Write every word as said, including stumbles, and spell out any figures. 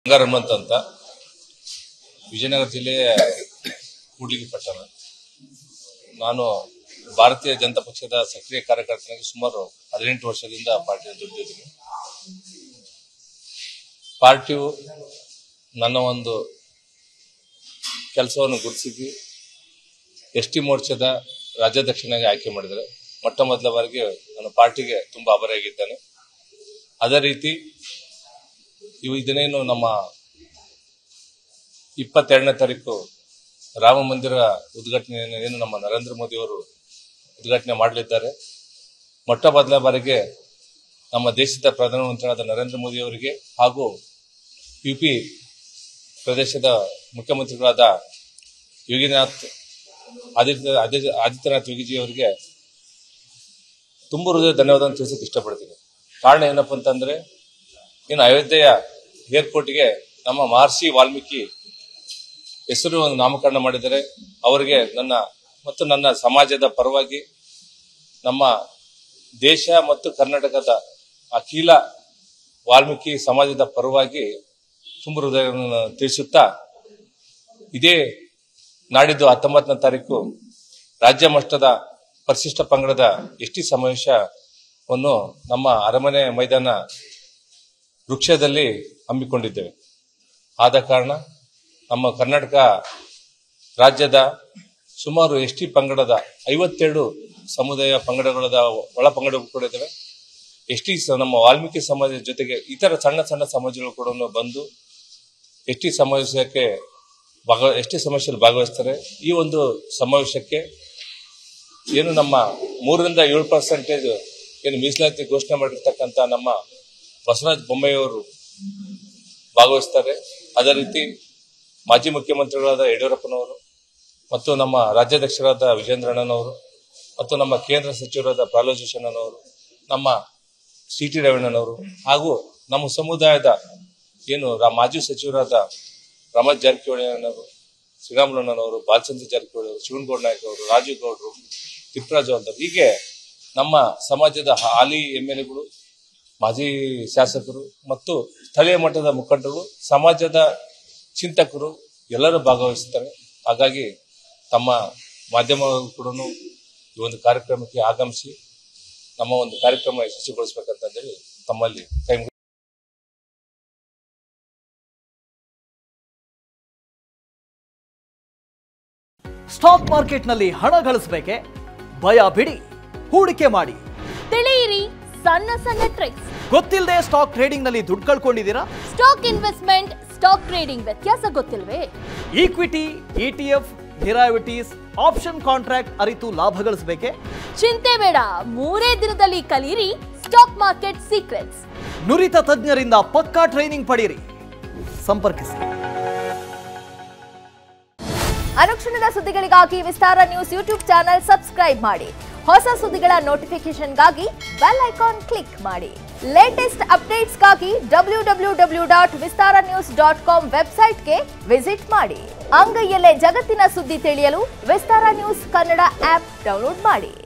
ಹನುಮಂತ ಅಂತ ವಿಜಯನಗರ ಜಿಲ್ಲೆಯ ಕೂಡ್ಲಿಗಿ ಪಟ್ಟಣ. ನಾನು ಭಾರತೀಯ ಜನತಾ ಪಕ್ಷದ ಸಕ್ರಿಯ ಕಾರ್ಯಕರ್ತನಾಗಿ ಸುಮಾರು ಹದಿನೆಂಟು ವರ್ಷದಿಂದ ಪಾರ್ಟಿಯಲ್ಲಿ ದುಡಿದಿದ್ದೀನಿ. ಪಾರ್ಟಿಯು ನನ್ನ ಒಂದು ಕೆಲಸವನ್ನು ಗುರುತಿಸಿ ಎಸ್ ಟಿ ಮೋರ್ಚಾದ ರಾಜ್ಯಾಧ್ಯಕ್ಷನಾಗಿ ಆಯ್ಕೆ ಮಾಡಿದರೆ ಮೊಟ್ಟ ಮೊದಲ ಬಾರಿಗೆ ನಾನು ಪಾರ್ಟಿಗೆ ತುಂಬಾ ಆಭಾರಿಯಾಗಿದ್ದೇನೆ. ಅದೇ ರೀತಿ ಇವು ಇದನ್ನೇನು ನಮ್ಮ ಇಪ್ಪತ್ತೆರಡನೇ ತಾರೀಕು ರಾಮ ಮಂದಿರ ಉದ್ಘಾಟನೆಯನ್ನು ಏನು ನಮ್ಮ ನರೇಂದ್ರ ಮೋದಿ ಅವರು ಉದ್ಘಾಟನೆ ಮಾಡಲಿದ್ದಾರೆ. ಮೊಟ್ಟ ಮೊದಲ ಬಾರಿಗೆ ನಮ್ಮ ದೇಶದ ಪ್ರಧಾನಮಂತ್ರಿಯಾದ ನರೇಂದ್ರ ಮೋದಿ ಅವರಿಗೆ ಹಾಗೂ ಯುಪಿ ಪ್ರದೇಶದ ಮುಖ್ಯಮಂತ್ರಿಗಳಾದ ಯೋಗಿನಾಥ್ ಆದಿತ್ಯ ಆದಿತ್ಯನಾಥ್ ಯೋಗಿಜಿ ಅವರಿಗೆ ತುಂಬ ಹೃದಯ ಧನ್ಯವಾದ ತಿಳಿಸಕ್ಕೆ ಇಷ್ಟಪಡ್ತೀನಿ. ಕಾರಣ ಏನಪ್ಪ ಅಂತಂದ್ರೆ ಇನ್ನು ಅಯೋಧ್ಯೆಯ ಏರ್ಪೋರ್ಟ್ಗೆ ನಮ್ಮ ಮಹರ್ಷಿ ವಾಲ್ಮೀಕಿ ಹೆಸರು ನಾಮಕರಣ ಮಾಡಿದರೆ ಅವರಿಗೆ ನನ್ನ ಮತ್ತು ನನ್ನ ಸಮಾಜದ ಪರವಾಗಿ ನಮ್ಮ ದೇಶ ಮತ್ತು ಕರ್ನಾಟಕದ ಅಖಿಲ ವಾಲ್ಮೀಕಿ ಸಮಾಜದ ಪರವಾಗಿ ತುಂಬ ಹೃದಯವನ್ನು ತಿಳಿಸುತ್ತಾ ಇದೇ ನಾಡಿದ್ದು ಹತ್ತೊಂಬತ್ತನೇ ತಾರೀಕು ರಾಜ್ಯ ಮಟ್ಟದ ಪರಿಶಿಷ್ಟ ಪಂಗಡದ ಎಸ್ ಟಿ ಸಮಾವೇಶವನ್ನು ನಮ್ಮ ಅರಮನೆ ಮೈದಾನ ವೃಕ್ಷದಲ್ಲಿ ಹಮ್ಮಿಕೊಂಡಿದ್ದೇವೆ. ಆದ ಕಾರಣ ನಮ್ಮ ಕರ್ನಾಟಕ ರಾಜ್ಯದ ಸುಮಾರು ಎಸ್ ಟಿ ಪಂಗಡದ ಐವತ್ತೆರಡು ಸಮುದಾಯ ಪಂಗಡಗಳದ ಒಳ ಪಂಗಡಗಳು ಕೂಡ ಇದ್ದಾವೆ. ಎಸ್ ಟಿ ನಮ್ಮ ವಾಲ್ಮೀಕಿ ಸಮಾಜದ ಜೊತೆಗೆ ಇತರ ಸಣ್ಣ ಸಣ್ಣ ಸಮಾಜಗಳು ಕೂಡ ಬಂದು ಎಸ್ ಟಿ ಸಮಾವೇಶಕ್ಕೆ ಭಾಗ ಎಸ್ ಟಿ ಸಮಾವೇಶದಲ್ಲಿ ಭಾಗವಹಿಸ್ತಾರೆ. ಈ ಒಂದು ಸಮಾವೇಶಕ್ಕೆ ಏನು ನಮ್ಮ ಮೂರರಿಂದ ಏಳು ಪರ್ಸೆಂಟೇಜ್ ಏನು ಮೀಸಲಾತಿ ಘೋಷಣೆ ಮಾಡಿರ್ತಕ್ಕಂಥ ನಮ್ಮ ಬಸವರಾಜ ಬೊಮ್ಮಾಯಿಯವರು ಭಾಗವಹಿಸ್ತಾರೆ. ಅದೇ ರೀತಿ ಮಾಜಿ ಮುಖ್ಯಮಂತ್ರಿಗಳಾದ ಯಡಿಯೂರಪ್ಪನವರು ಮತ್ತು ನಮ್ಮ ರಾಜ್ಯಾಧ್ಯಕ್ಷರಾದ ವಿಜೇಂದ್ರಣ್ಣನವರು ಮತ್ತು ನಮ್ಮ ಕೇಂದ್ರ ಸಚಿವರಾದ ಪ್ರಹ್ಲಾದ್ ಜೋಶಿ ಅಣ್ಣನವರು, ನಮ್ಮ ಸಿ ಟಿ ರವೀಣ್ಣನವರು ಹಾಗೂ ನಮ್ಮ ಸಮುದಾಯದ ಏನು ಮಾಜಿ ಸಚಿವರಾದ ರಮೇಶ್ ಜಾರಕಿಹೊಳಿ ಅಣ್ಣವರು, ಶ್ರೀರಾಮುಲಣ್ಣನವರು, ಬಾಲಚಂದ್ರ ಜಾರಕಿಹೊಳಿ ಅವರು, ಶಿವನಗೌಡ ನಾಯಕ್ ಅವರು, ರಾಜು ಗೌಡರು, ತಿಪ್ಪರಾಜು ಅಂತ ಹೀಗೆ ನಮ್ಮ ಸಮಾಜದ ಹಾಲಿ ಎಂ ಎಲ್ ಎಗಳು, ಮಾಜಿ ಶಾಸಕರು ಮತ್ತು ಸ್ಥಳೀಯ ಮಟ್ಟದ ಮುಖಂಡರು, ಸಮಾಜದ ಚಿಂತಕರು ಎಲ್ಲರೂ ಭಾಗವಹಿಸುತ್ತಾರೆ. ಹಾಗಾಗಿ ತಮ್ಮ ಮಾಧ್ಯಮಗಳು ಕೂಡ ಈ ಒಂದು ಕಾರ್ಯಕ್ರಮಕ್ಕೆ ಆಗಮಿಸಿ ನಮ್ಮ ಒಂದು ಕಾರ್ಯಕ್ರಮ ಯಶಸ್ವಿಗೊಳಿಸಬೇಕಂತಂದೇಳಿ ತಮ್ಮಲ್ಲಿ ಕೈ ಸ್ಟಾಕ್ ಮಾರ್ಕೆಟ್ನಲ್ಲಿ ಹಣ ಗಳಿಸಬೇಕೆ? ಭಯ ಬಿಡಿ, ಹೂಡಿಕೆ ಮಾಡಿ. ತಿಳಿಯಿರಿ ಸಣ್ಣ ಸಣ್ಣ ಟ್ರಿಕ್ಸ್. ಗೊತ್ತಿಲ್ಲದೆ ಸ್ಟಾಕ್ ಟ್ರೇಡಿಂಗ್ ನಲ್ಲಿ ದುಡ್ಡು ಕಳ್ಕೊಂಡಿದ್ದೀರಾ? ಸ್ಟಾಕ್ ಇನ್ವೆಸ್ಟ್ಮೆಂಟ್, ಸ್ಟಾಕ್ ಟ್ರೇಡಿಂಗ್ ವ್ಯತ್ಯಾಸ ಗೊತ್ತಿಲ್ವೇ? Equity, ETF, derivatives, option contract ಅರಿತು ಲಾಭ ಗಳಿಸಬೇಕೆ? ಚಿಂತೆ ಬೇಡ, ಮೂರೇ ದಿನದಲ್ಲಿ ಕಲಿಯಿರಿ ಸ್ಟಾಕ್ ಮಾರ್ಕೆಟ್ ಸೀಕ್ರೆಟ್ಸ್. ನುರಿತ ತಜ್ಞರಿಂದ ಪಕ್ಕಾ ಟ್ರೈನಿಂಗ್ ಪಡೆಯಿರಿ. ಸಂಪರ್ಕಿಸಿ. ಅನುಕ್ಷಣದ ಸುದ್ದಿಗಳಿಗಾಗಿ Vistara news YouTube channel subscribe ಮಾಡಿ. ಹೊಸ ಸುದ್ದಿಗಳ ನೋಟಿಫಿಕೇಶನ್ಗಾಗಿ ಬೆಲ್ ಐಕಾನ್ ಕ್ಲಿಕ್ ಮಾಡಿ. ಲೇಟೆಸ್ಟ್ ಅಪ್ಡೇಟ್ಸ್ಗಾಗಿ W W W dot Vistara news dot com ವೆಬ್ಸೈಟ್ಗೆ ವಿಸಿಟ್ ಮಾಡಿ. ಅಂಗೈಯಲ್ಲೇ ಜಗತ್ತಿನ ಸುದ್ದಿ ತಿಳಿಯಲು Vistara news Kannada app download ಮಾಡಿ.